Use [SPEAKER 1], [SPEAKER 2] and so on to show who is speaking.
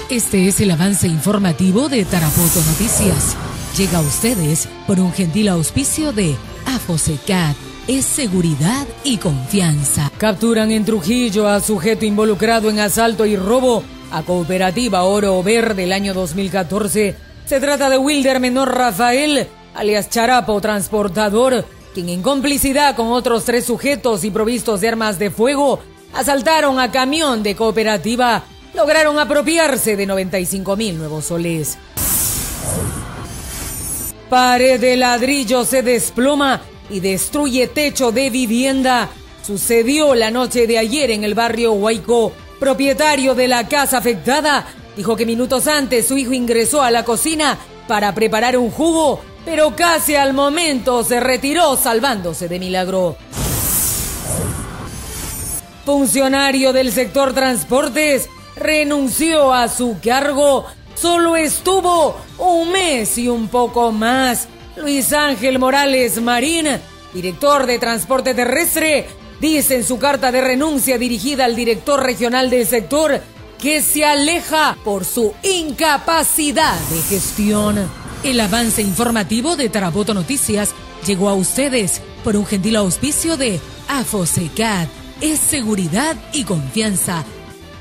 [SPEAKER 1] Este es el avance informativo de Tarapoto Noticias. Llega a ustedes por un gentil auspicio de AFOSECAT. Es seguridad y confianza. Capturan en Trujillo a sujeto involucrado en asalto y robo a Cooperativa Oro Verde del año 2014. Se trata de Wilder Menor Rafael, alias Charapo Transportador, quien en complicidad con otros 3 sujetos y provistos de armas de fuego, asaltaron a camión de Cooperativa. Lograron apropiarse de 95,000 nuevos soles. Pared de ladrillo se desploma y destruye techo de vivienda. Sucedió la noche de ayer en el barrio Huayco. Propietario de la casa afectada dijo que minutos antes su hijo ingresó a la cocina para preparar un jugo, pero casi al momento se retiró salvándose de milagro. Funcionario del sector transportes renunció a su cargo. Solo estuvo un mes y un poco más. Luis Ángel Morales Marín, director de transporte terrestre, dice en su carta de renuncia dirigida al director regional del sector que se aleja por su incapacidad de gestión. El avance informativo de Tarapoto Noticias llegó a ustedes por un gentil auspicio de AFOSECAT. Es seguridad y confianza.